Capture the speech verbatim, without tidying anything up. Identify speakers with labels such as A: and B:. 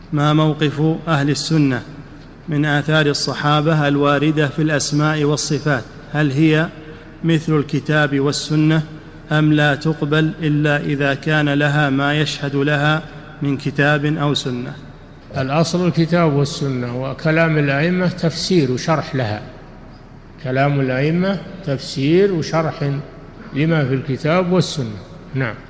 A: ما موقف أهل السنة من آثار الصحابة الواردة في الأسماء والصفات؟ هل هي مثل الكتاب والسنة أم لا تقبل إلا إذا كان لها ما يشهد لها من كتاب أو سنة؟
B: الأصل الكتاب والسنة، وكلام الأئمة تفسير وشرح لها. كلام الأئمة تفسير وشرح لما في الكتاب والسنة. نعم.